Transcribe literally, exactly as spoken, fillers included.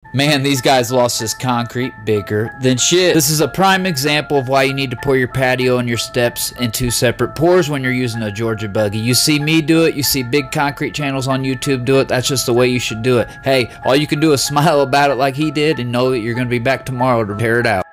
Man, these guys lost this concrete bigger than shit. This is a prime example of why you need to pour your patio and your steps in two separate pours when you're using a Georgia buggy. You see me do it, you see big concrete channels on YouTube do it, that's just the way you should do it. Hey, all you can do is smile about it like he did and know that you're going to be back tomorrow to tear it out.